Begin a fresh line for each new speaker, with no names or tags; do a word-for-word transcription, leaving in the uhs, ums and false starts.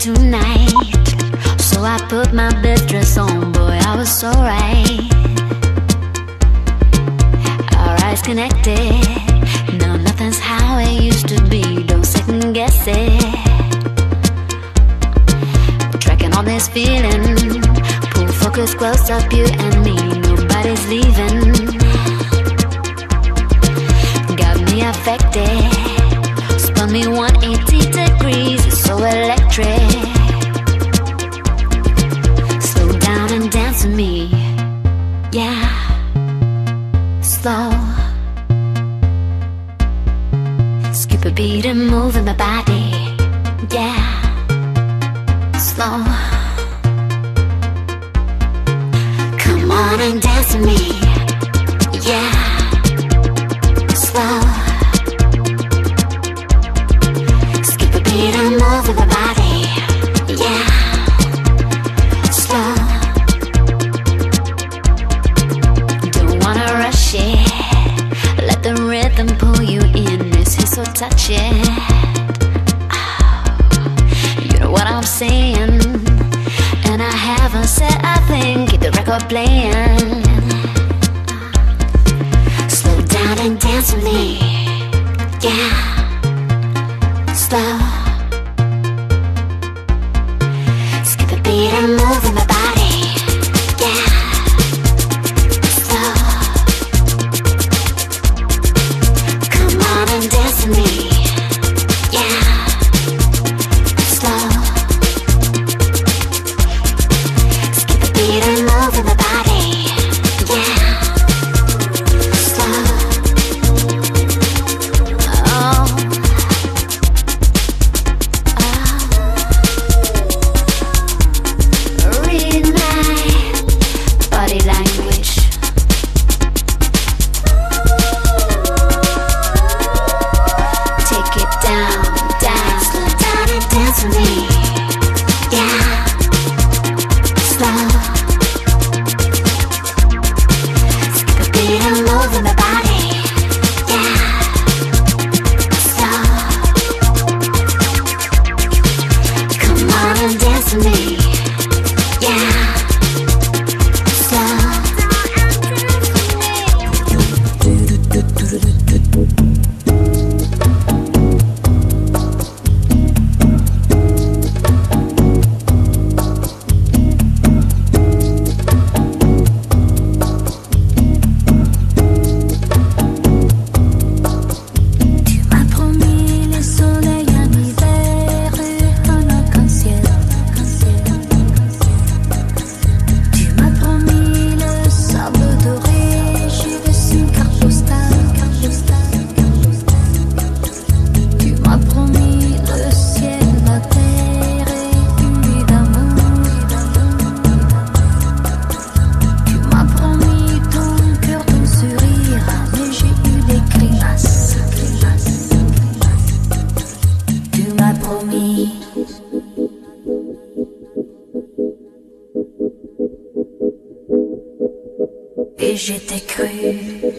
tonight. So I put my best dress on, boy, I was so right. Our eyes connected, now nothing's how it used to be. Don't second guess it. Tracking all this feeling, pull focus close up, you and me. Nobody's leaving, got me affected. Spun me one eighty degrees, it's so electric. Slow down and dance with me, yeah. Slow, skip a beat and move in my body, yeah. Slow, come on and dance with me, yeah. Slow, skip a beat and move in my body, yeah. Slow, don't wanna rush it, let the rhythm pull you in. This is so touching, oh, you know what I'm saying. And I haven't said a thing, keep the record playing. Slow down and dance with me, yeah. Slow, skip a beat and move in my body, yeah. Slow, come on and dance with me, yeah. Slow, skip a beat and move in my body, yeah. Slow, oh, oh. Read my body language. Take it down, down. Slow down and dance with me, yeah. Slow, skip a beat and move in my body, yeah. Slow, come on and dance with me, yeah. Slow. Tu m'as promis le soleil en hiver et un arc-en-ciel. Tu m'as promis le sable doré, j'ai reçu une carte postale. Tu m'as promis le ciel, la terre et une vie d'amour. Tu m'as promis ton cœur, ton sourire, mais j'ai eu des grimaces. Tu m'as promis. Et j'étais cru.